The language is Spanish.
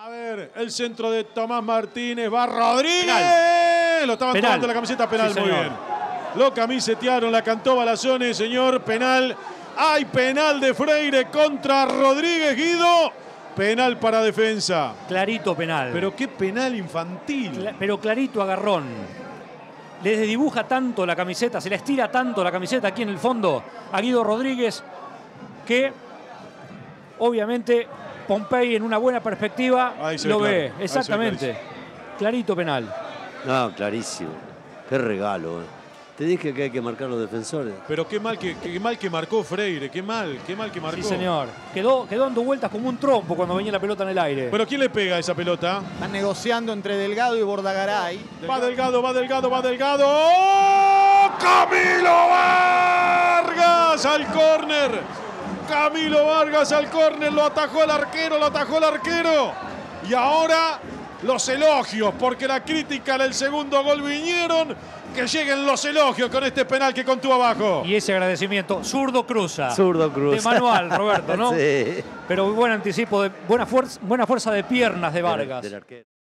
A ver, el centro de Tomás Martínez, va Rodríguez. Penal. Lo estaban Penal. tomando la camiseta penal, Sí, muy señor. bien. Lo camisetearon, la cantó Balazzone, señor, penal. Hay penal de Freire contra Rodríguez, Guido. Penal para defensa. Clarito penal. Pero qué penal infantil. Pero clarito agarrón. Le desdibuja tanto la camiseta, se le estira tanto la camiseta aquí en el fondo a Guido Rodríguez que obviamente Pompey en una buena perspectiva lo ve. Exactamente. Clarito penal. No, clarísimo. Qué regalo. Te dije que hay que marcar los defensores. Pero qué mal que marcó Freire, qué mal que marcó. Sí, señor. Quedó dando vueltas como un trompo cuando venía la pelota en el aire. Pero ¿quién le pega a esa pelota? Están negociando entre Delgado y Bordagaray. Va Delgado. ¡Oh! ¡Camilo Vargas al córner! Camilo Vargas al córner, lo atajó el arquero. Y ahora los elogios, porque la crítica del segundo gol vinieron. Que lleguen los elogios con este penal que contuvo abajo. Y ese agradecimiento, zurdo cruza. Zurdo cruza. De manual, Roberto, ¿no? Sí. Pero buen anticipo, buena fuerza de piernas de Vargas. Del arquero.